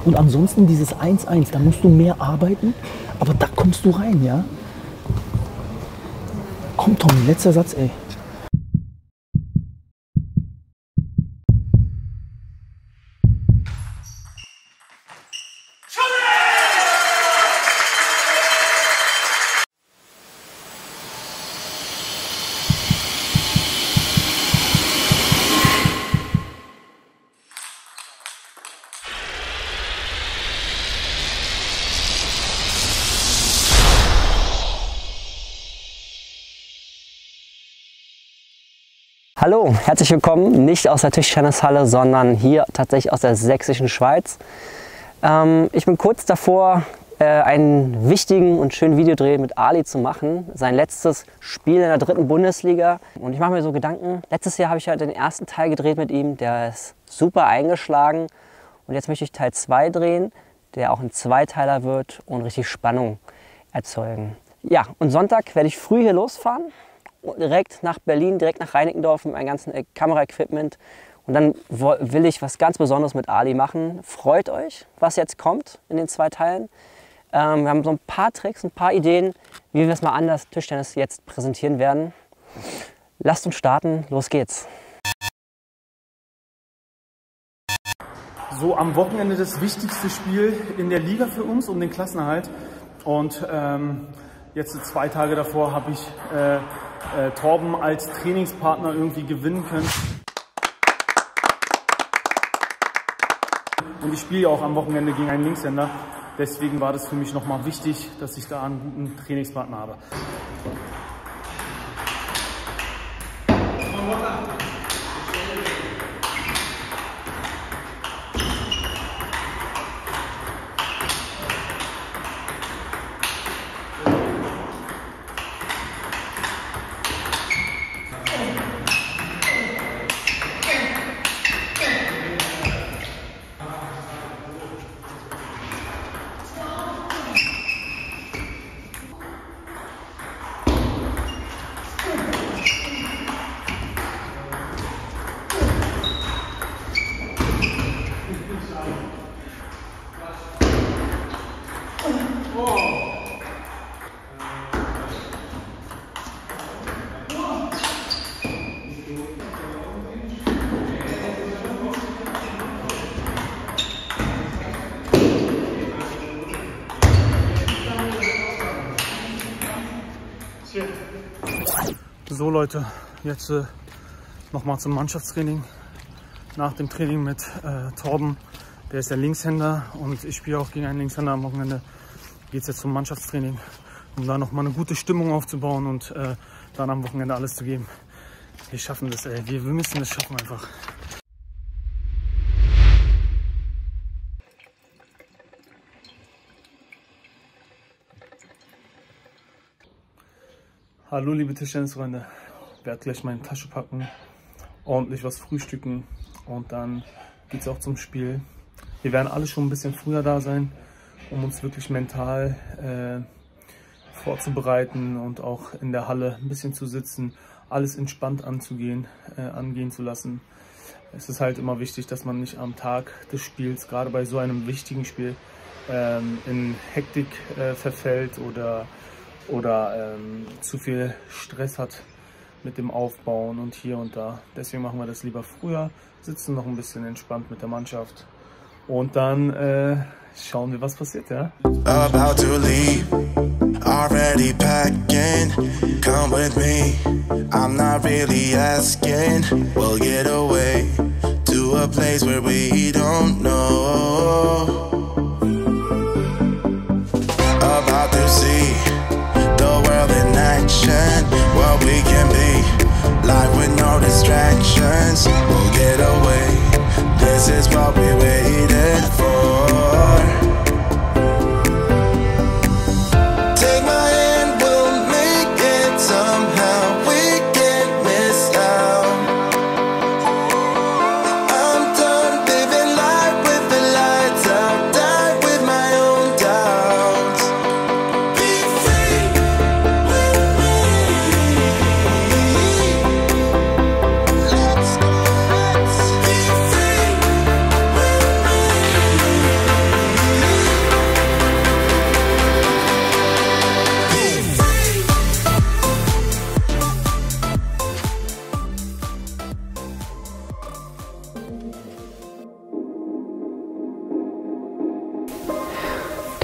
Und ansonsten dieses 1-1, da musst du mehr arbeiten, aber da kommst du rein, ja? Komm, Tommy, letzter Satz, ey. Hallo, herzlich willkommen, nicht aus der Tischtennishalle, sondern hier tatsächlich aus der sächsischen Schweiz. Ich bin kurz davor, einen wichtigen und schönen Videodreh mit Ali zu machen. Sein letztes Spiel in der 3. Bundesliga. Und ich mache mir so Gedanken, letztes Jahr habe ich ja den ersten Teil gedreht mit ihm, der ist super eingeschlagen. Und jetzt möchte ich Teil 2 drehen, der auch ein Zweiteiler wird und richtig Spannung erzeugen. Ja, und Sonntag werde ich früh hier losfahren. Direkt nach Berlin, direkt nach Reinickendorf mit meinem ganzen Kameraequipment. Und dann will ich was ganz Besonderes mit Ali machen. Freut euch, was jetzt kommt in den 2 Teilen. Wir haben so ein paar Tricks, ein paar Ideen, wie wir es mal anders Tischtennis jetzt präsentieren werden. Lasst uns starten, los geht's. So, am Wochenende das wichtigste Spiel in der Liga für uns, um den Klassenerhalt. Und jetzt 2 Tage davor habe ich Torben als Trainingspartner irgendwie gewinnen können. Und ich spiele ja auch am Wochenende gegen einen Linkshänder. Deswegen war das für mich nochmal wichtig, dass ich da einen guten Trainingspartner habe. So Leute, jetzt nochmal zum Mannschaftstraining. Nach dem Training mit Torben, der ist der Linkshänder und ich spiele auch gegen einen Linkshänder. Am Wochenende geht es jetzt zum Mannschaftstraining, um da nochmal eine gute Stimmung aufzubauen und dann am Wochenende alles zu geben. Wir schaffen das, ey. Wir müssen das schaffen einfach. Hallo liebe Tischtennisfreunde, ich werde gleich meine Tasche packen, ordentlich was frühstücken und dann geht es auch zum Spiel. Wir werden alle schon ein bisschen früher da sein, um uns wirklich mental vorzubereiten und auch in der Halle ein bisschen zu sitzen, alles entspannt angehen zu lassen. Es ist halt immer wichtig, dass man nicht am Tag des Spiels, gerade bei so einem wichtigen Spiel, in Hektik verfällt oder zu viel Stress hat mit dem Aufbauen und hier und da. Deswegen machen wir das lieber früher, sitzen noch ein bisschen entspannt mit der Mannschaft und dann schauen wir, was passiert, ja? About to leave, already packing, come with me, I'm not really asking, we'll get away to a place where we don't know, about to see the world in action, what we can be, life with no distractions, we'll get away, this is what we waited for.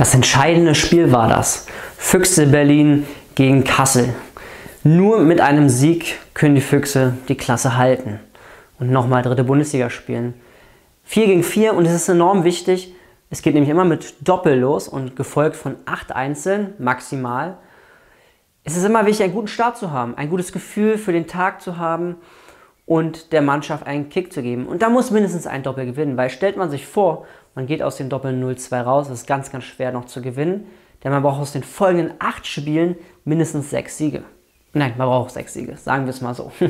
Das entscheidende Spiel war das. Füchse Berlin gegen Kassel. Nur mit einem Sieg können die Füchse die Klasse halten und nochmal 3. Bundesliga spielen. 4 gegen 4 und es ist enorm wichtig. Es geht nämlich immer mit Doppel los und gefolgt von 8 Einzeln maximal. Es ist immer wichtig, einen guten Start zu haben, ein gutes Gefühl für den Tag zu haben und der Mannschaft einen Kick zu geben. Und da muss mindestens ein Doppel gewinnen, weil stellt man sich vor, man geht aus dem Doppel 0-2 raus, das ist ganz, ganz schwer noch zu gewinnen, denn man braucht aus den folgenden 8 Spielen mindestens 6 Siege. Nein, man braucht 6 Siege, sagen wir es mal so.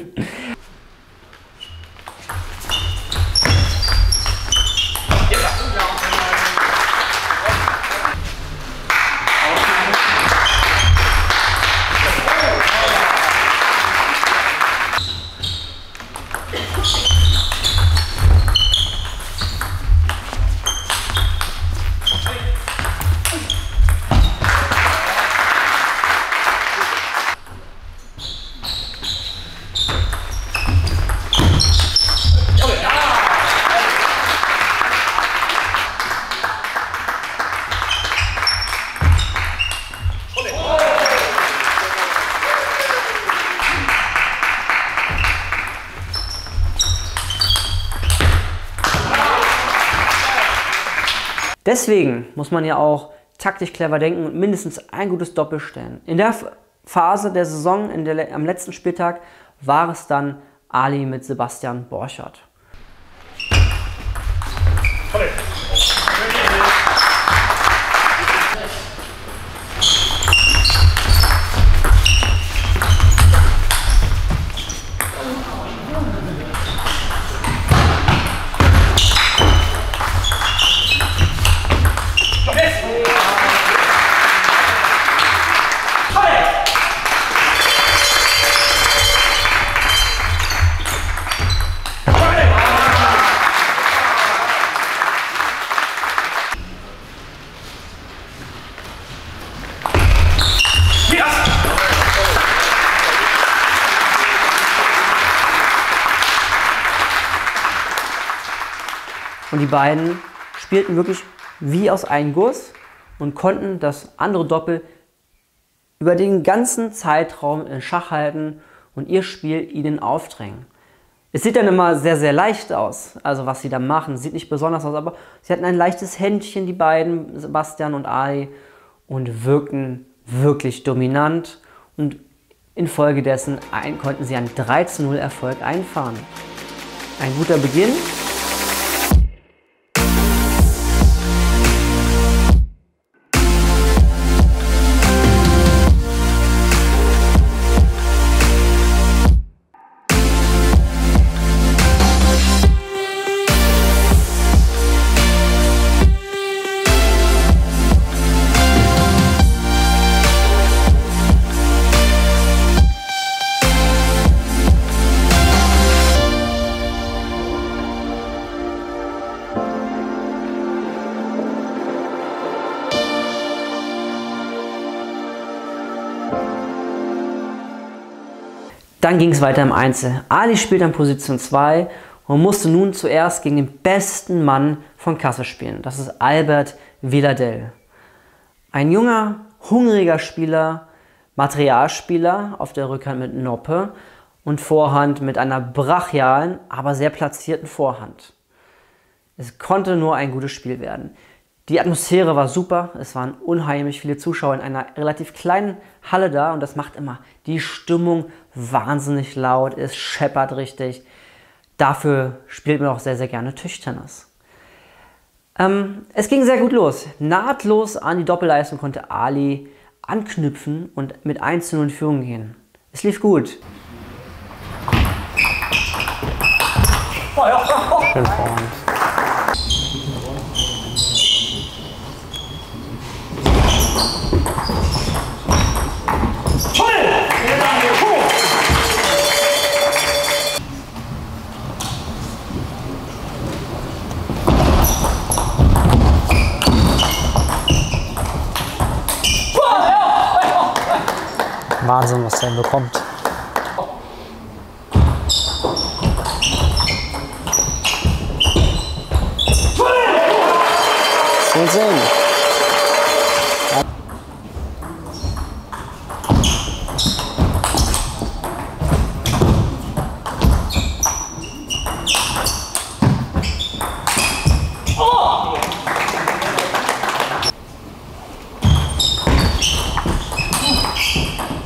Deswegen muss man ja auch taktisch clever denken und mindestens ein gutes Doppel stellen. In der Phase der Saison, am letzten Spieltag, war es dann Ali mit Sebastian Borchert. Und die beiden spielten wirklich wie aus einem Guss und konnten das andere Doppel über den ganzen Zeitraum in Schach halten und ihr Spiel ihnen aufdrängen. Es sieht dann immer sehr, sehr leicht aus, also was sie da machen, sieht nicht besonders aus, aber sie hatten ein leichtes Händchen, die beiden, Sebastian und Ali, und wirkten wirklich dominant und infolgedessen konnten sie einen 3:0 Erfolg einfahren. Ein guter Beginn. Dann ging es weiter im Einzel. Ali spielt an Position 2 und musste nun zuerst gegen den besten Mann von Kassel spielen. Das ist Albert Villadell. Ein junger, hungriger Spieler, Materialspieler auf der Rückhand mit Noppe und Vorhand mit einer brachialen, aber sehr platzierten Vorhand. Es konnte nur ein gutes Spiel werden. Die Atmosphäre war super, es waren unheimlich viele Zuschauer in einer relativ kleinen Halle da und das macht immer die Stimmung wahnsinnig laut, es scheppert richtig. Dafür spielt man auch sehr, sehr gerne Tischtennis. Es ging sehr gut los. Nahtlos an die Doppelleistung konnte Ali anknüpfen und mit 1:0 in Führung gehen. Es lief gut. Schön Vorhand. Wahnsinn, was der bekommt. Und sehen.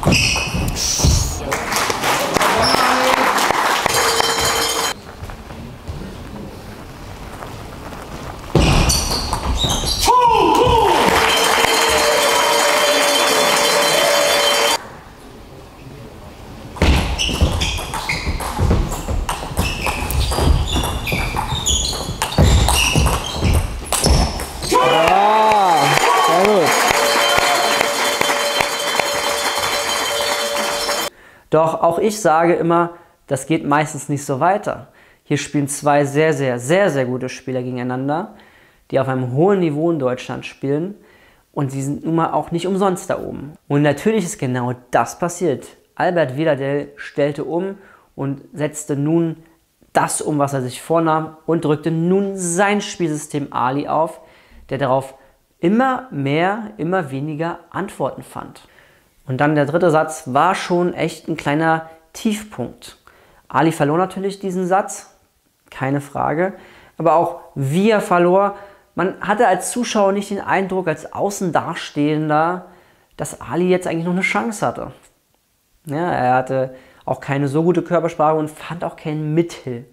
Doch auch ich sage immer, das geht meistens nicht so weiter. Hier spielen zwei sehr gute Spieler gegeneinander, die auf einem hohen Niveau in Deutschland spielen. Und sie sind nun mal auch nicht umsonst da oben. Und natürlich ist genau das passiert. Albert Vilardell stellte um und setzte nun das um, was er sich vornahm, und drückte nun sein Spielsystem Ali auf, der darauf immer mehr, immer weniger Antworten fand. Und dann der dritte Satz war schon echt ein kleiner Tiefpunkt. Ali verlor natürlich diesen Satz, keine Frage, aber auch wie er verlor. Man hatte als Zuschauer nicht den Eindruck, als Außendastehender, dass Ali jetzt eigentlich noch eine Chance hatte. Ja, er hatte auch keine so gute Körpersprache und fand auch kein Mittel.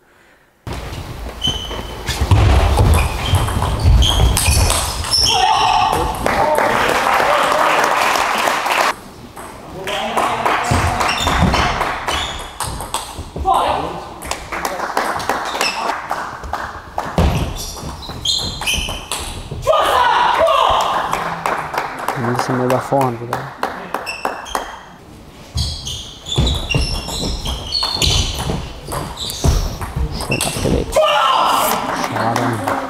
Ein bisschen mehr über Vorhand wieder. Schön abgelegt. Schade.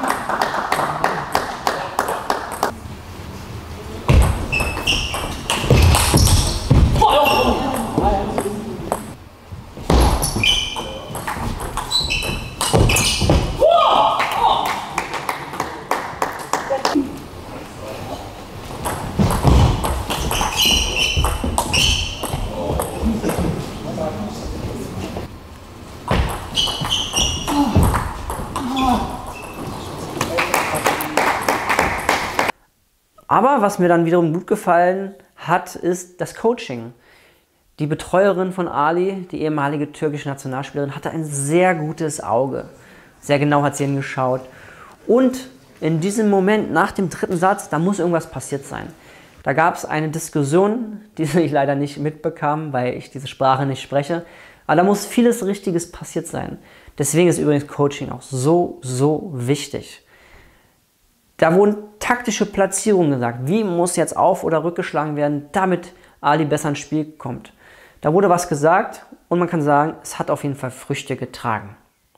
Aber was mir dann wiederum gut gefallen hat, ist das Coaching. Die Betreuerin von Ali, die ehemalige türkische Nationalspielerin, hatte ein sehr gutes Auge. Sehr genau hat sie hingeschaut. Und in diesem Moment, nach dem dritten Satz, da muss irgendwas passiert sein. Da gab es eine Diskussion, die ich leider nicht mitbekam, weil ich diese Sprache nicht spreche. Aber da muss vieles Richtiges passiert sein. Deswegen ist übrigens Coaching auch so wichtig. Da wurden taktische Platzierungen gesagt. Wie muss jetzt auf- oder rückgeschlagen werden, damit Ali besser ins Spiel kommt. Da wurde was gesagt und man kann sagen, es hat auf jeden Fall Früchte getragen.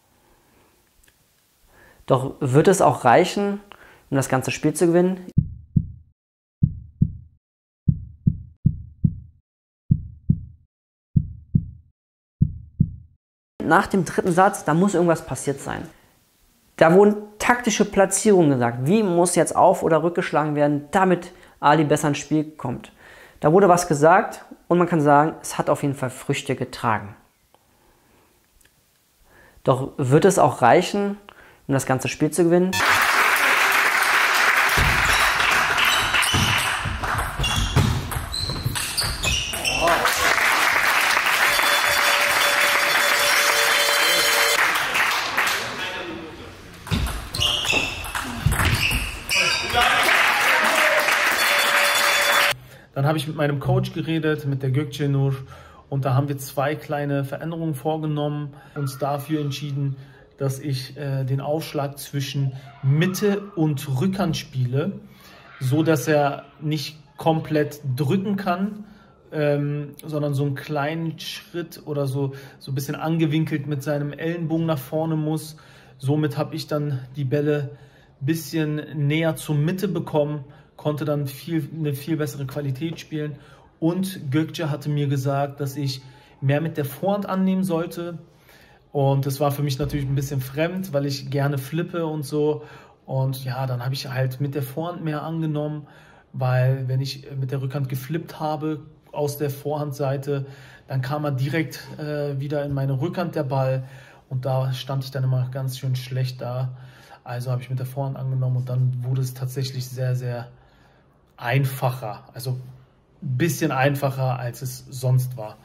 Doch wird es auch reichen, um das ganze Spiel zu gewinnen? Nach dem dritten Satz, da muss irgendwas passiert sein. Da wurden taktische Platzierungen gesagt. Wie muss jetzt auf- oder rückgeschlagen werden, damit Ali besser ins Spiel kommt. Da wurde was gesagt und man kann sagen, es hat auf jeden Fall Früchte getragen. Doch wird es auch reichen, um das ganze Spiel zu gewinnen? Dann habe ich mit meinem Coach geredet, mit der Gökçenur, und da haben wir zwei kleine Veränderungen vorgenommen, uns dafür entschieden, dass ich den Aufschlag zwischen Mitte und Rückhand spiele, so dass er nicht komplett drücken kann, sondern so einen kleinen Schritt oder so ein bisschen angewinkelt mit seinem Ellenbogen nach vorne muss. Somit habe ich dann die Bälle ein bisschen näher zur Mitte bekommen, konnte dann eine viel bessere Qualität spielen. Und Gökçe hatte mir gesagt, dass ich mehr mit der Vorhand annehmen sollte. Und das war für mich natürlich ein bisschen fremd, weil ich gerne flippe und so. Und ja, dann habe ich halt mit der Vorhand mehr angenommen, weil wenn ich mit der Rückhand geflippt habe aus der Vorhandseite, dann kam er direkt wieder in meine Rückhand, der Ball. Und da stand ich dann immer ganz schön schlecht da. Also habe ich mit der Vorhand angenommen und dann wurde es tatsächlich sehr, sehr einfacher. Also ein bisschen einfacher, als es sonst war.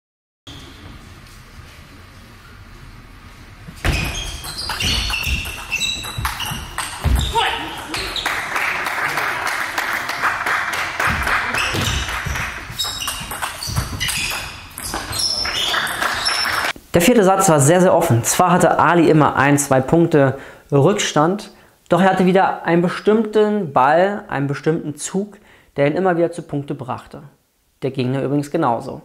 Der vierte Satz war sehr, sehr offen. Zwar hatte Ali immer 1, 2 Punkte Rückstand, doch er hatte wieder einen bestimmten Ball, einen bestimmten Zug, der ihn immer wieder zu Punkte brachte. Der Gegner übrigens genauso.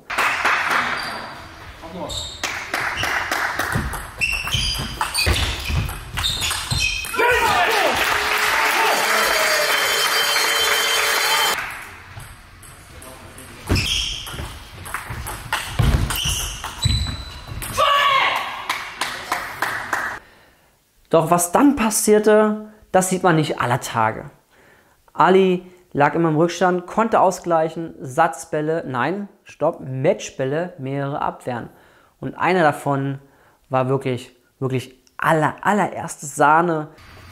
Doch was dann passierte, das sieht man nicht aller Tage. Ali lag immer im Rückstand, konnte ausgleichen, Satzbälle, Matchbälle, mehrere abwehren. Und einer davon war wirklich allererste Sahne.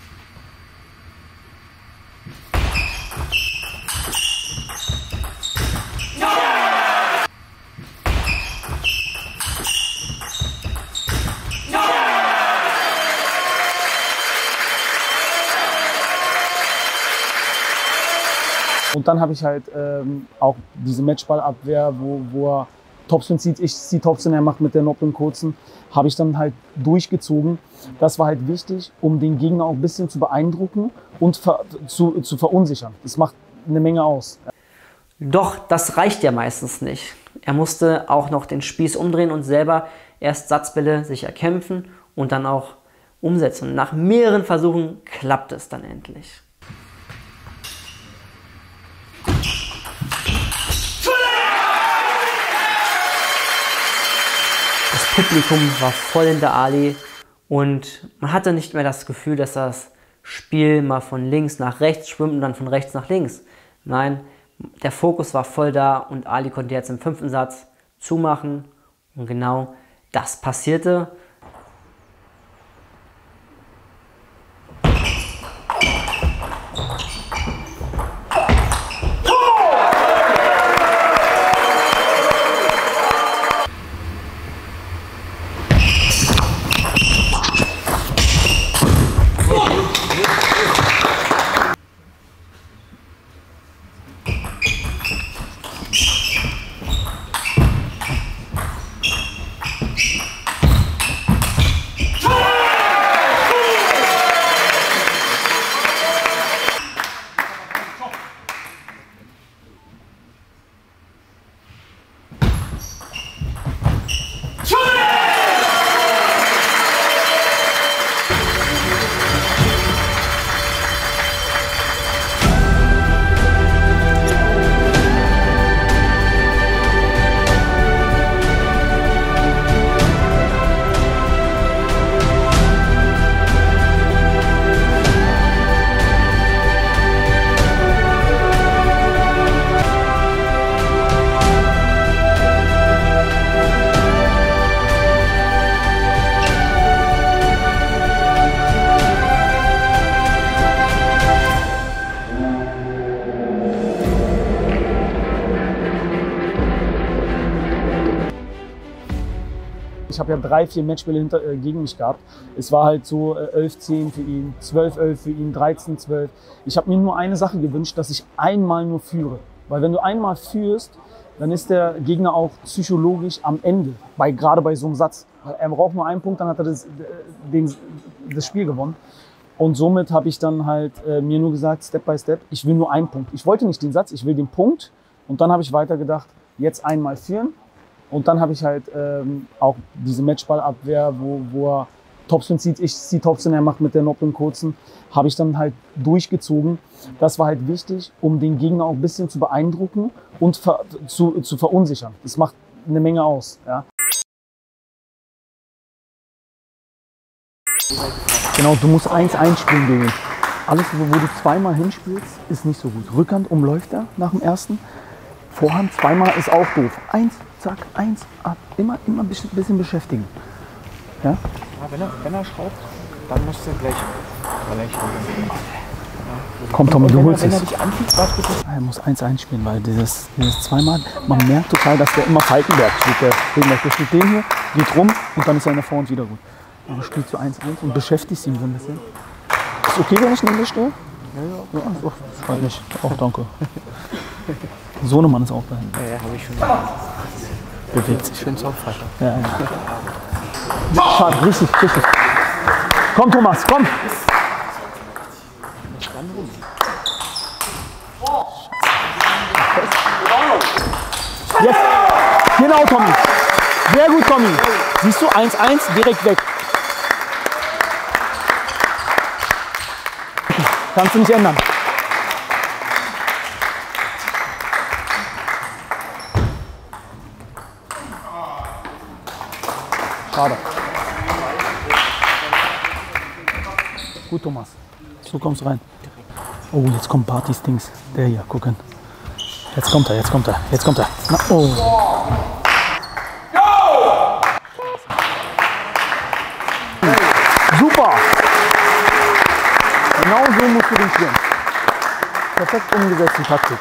Und dann habe ich halt auch diese Matchballabwehr, wo er Topspin zieht, ich ziehe Topspin, er macht mit der Nob den kurzen, habe ich dann halt durchgezogen. Das war halt wichtig, um den Gegner auch ein bisschen zu beeindrucken und zu verunsichern. Das macht eine Menge aus. Doch das reicht ja meistens nicht. Er musste auch noch den Spieß umdrehen und selber erst Satzbälle sich erkämpfen und dann auch umsetzen. Nach mehreren Versuchen klappt es dann endlich. Das Publikum war voll hinter Ali und man hatte nicht mehr das Gefühl, dass das Spiel mal von links nach rechts schwimmt und dann von rechts nach links. Nein, der Fokus war voll da und Ali konnte jetzt im 5. Satz zumachen und genau das passierte. Ich habe ja 3, 4 Matchbälle gegen mich gehabt. Es war halt so 11-10 für ihn, 12-11 für ihn, 13-12. Ich habe mir nur eine Sache gewünscht, dass ich einmal nur führe. Weil wenn du einmal führst, dann ist der Gegner auch psychologisch am Ende, gerade bei so einem Satz. Er braucht nur einen Punkt, dann hat er das Spiel gewonnen. Und somit habe ich dann halt mir nur gesagt, Step by Step, ich will nur einen Punkt. Ich wollte nicht den Satz, ich will den Punkt. Und dann habe ich weiter gedacht, jetzt einmal führen. Und dann habe ich halt auch diese Matchballabwehr, wo er Topspin zieht, ich ziehe Topspin, er macht mit der Nob den kurzen, habe ich dann halt durchgezogen. Das war halt wichtig, um den Gegner auch ein bisschen zu beeindrucken und zu verunsichern. Das macht eine Menge aus. Ja. Genau, du musst 1-1 spielen gegen ihn. Alles, wo du zweimal hinspielst, ist nicht so gut. Rückhand umläuft er nach dem ersten. Vorhand zweimal ist auch doof. 1, zack, 1, ab. Immer ein bisschen beschäftigen. Ja? Ja, wenn er schraubt, dann musst du gleich. Komm, Tommy, du holst Wenn es. er dich anfliegt, warte bitte. Er muss 1-1 spielen, weil dieses zweimal, man merkt total, dass der immer Falkenberg spielt. Der spielt den hier, geht rum und dann ist er in der Vorhand wieder gut. Aber spielst du 1-1 und beschäftigst ihn so ein bisschen. Ist okay, wenn ich neben dir stehe? Ja, so, das freut mich. Auch danke. Sohnemann ist auch dahin. Ja, habe ich schon. Bewegt sich. Schön Zaubvater. Ja. Schade, richtig. Komm, Thomas, komm! Jetzt! Genau, Tommy! Sehr gut, Tommy! Siehst du, 1-1, direkt weg. Kannst du nicht ändern. Schade. Gut, Thomas. So kommst du rein. Oh, jetzt kommt Partys Dings. Der hier, gucken. Jetzt kommt er. Na, oh. Super! Genau so musst du den spielen. Perfekt umgesetzte Taktik.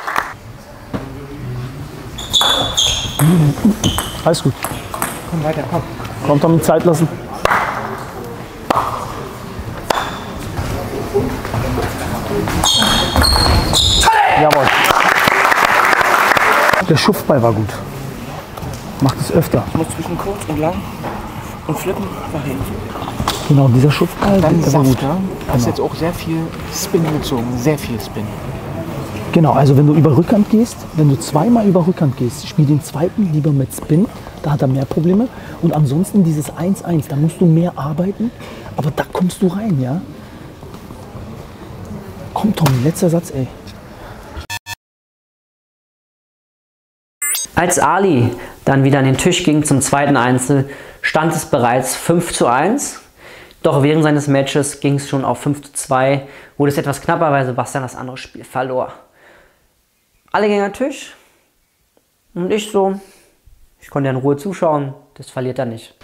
Alles gut. Komm weiter, komm. Kommt Tommy, Zeit lassen. Jawohl. Der Schuftball war gut. Macht es öfter. Du musst zwischen kurz und lang und flippen nach hinten. Genau, dieser Schuftball, Dann der war gut. Saft, ja? Du hast jetzt auch sehr viel Spin gezogen, sehr viel Spin. Genau, also wenn du über Rückhand gehst, wenn du zweimal über Rückhand gehst, spiel den zweiten lieber mit Spin, da hat er mehr Probleme. Und ansonsten dieses 1-1, da musst du mehr arbeiten, aber da kommst du rein, ja? Komm Tommy, letzter Satz, ey. Als Ali dann wieder an den Tisch ging zum zweiten Einzel, stand es bereits 5:1. Doch während seines Matches ging es schon auf 5:2, wurde es etwas knapper, weil Sebastian das andere Spiel verlor. Alle gingen an den Tisch und ich konnte in Ruhe zuschauen, das verliert er nicht.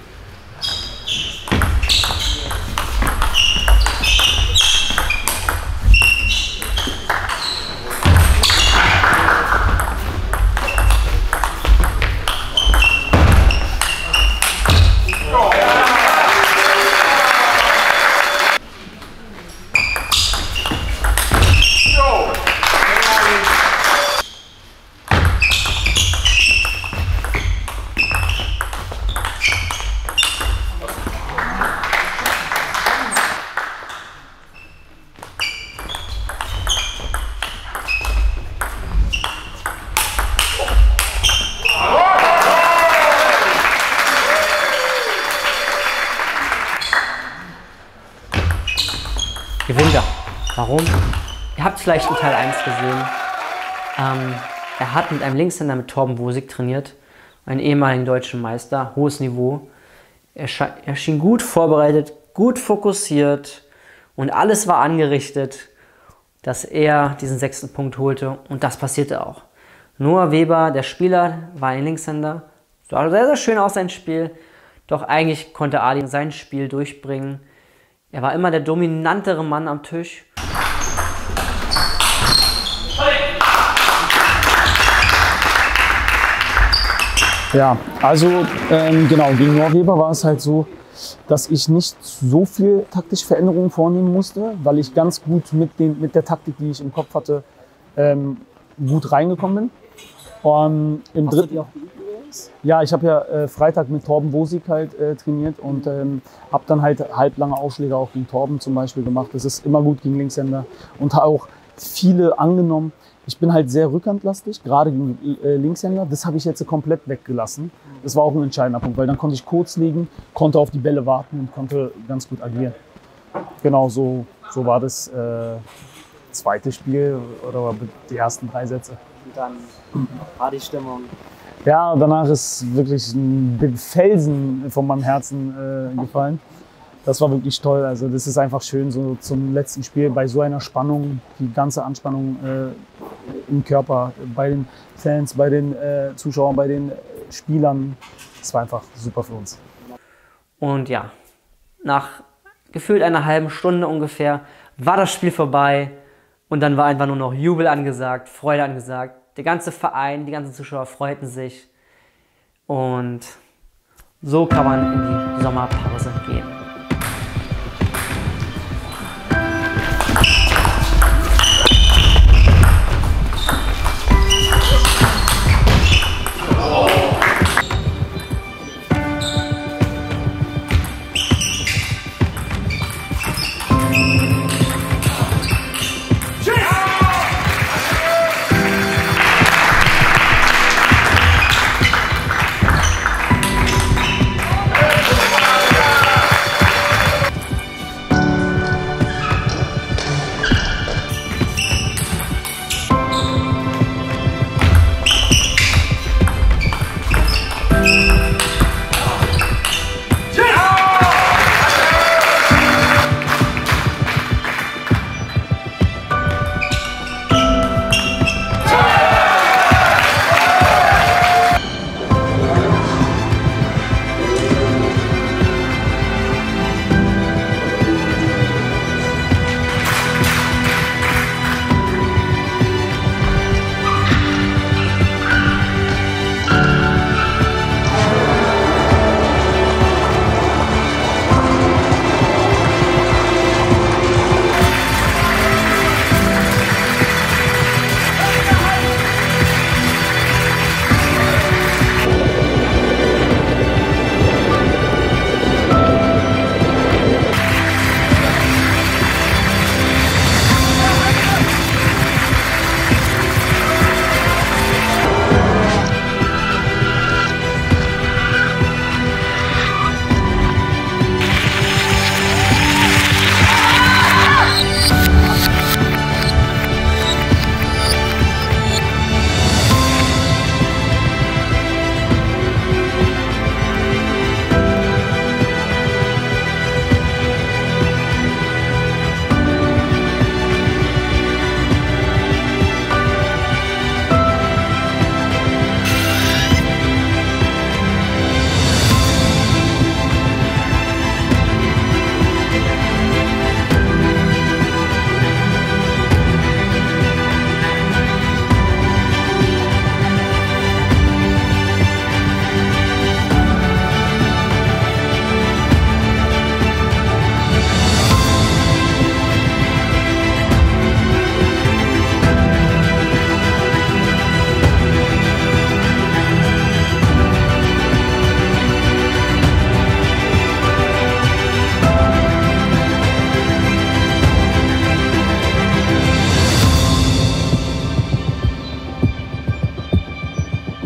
Gewinnt er. Warum? Ihr habt es vielleicht in Teil 1 gesehen. Er hat mit einem Linkshänder mit Torben Bosig trainiert, einen ehemaligen deutschen Meister, hohes Niveau. Er schien gut vorbereitet, gut fokussiert und alles war angerichtet, dass er diesen 6. Punkt holte und das passierte auch. Noah Weber, der Spieler, war ein Linkshänder, sah sehr, sehr schön aus sein Spiel, doch eigentlich konnte Ali sein Spiel durchbringen. Er war immer der dominantere Mann am Tisch. Ja, also genau, gegen Noah Weber war es halt so, dass ich nicht so viel taktische Veränderungen vornehmen musste, weil ich ganz gut mit der Taktik, die ich im Kopf hatte, gut reingekommen bin. Im dritten, ja, ich habe ja Freitag mit Torben Bosig halt trainiert und habe dann halt halblange Aufschläge auch gegen Torben zum Beispiel gemacht. Das ist immer gut gegen Linkshänder und auch viele angenommen. Ich bin halt sehr rückhandlastig, gerade gegen Linkshänder. Das habe ich jetzt komplett weggelassen. Das war auch ein entscheidender Punkt, weil dann konnte ich kurz liegen, konnte auf die Bälle warten und konnte ganz gut agieren. Genau, so war das zweite Spiel oder die ersten 3 Sätze. Und dann Partystimmung. Ja, danach ist wirklich ein Felsen von meinem Herzen gefallen. Das war wirklich toll. Also das ist einfach schön, so zum letzten Spiel bei so einer Spannung, die ganze Anspannung im Körper, bei den Fans, bei den Zuschauern, bei den Spielern. Das war einfach super für uns. Und ja, nach gefühlt einer halben Stunde ungefähr war das Spiel vorbei und dann war einfach nur noch Jubel angesagt, Freude angesagt. Der ganze Verein, die ganzen Zuschauer freuten sich und so kann man in die Sommerpause gehen.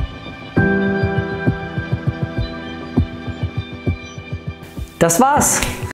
Das war's.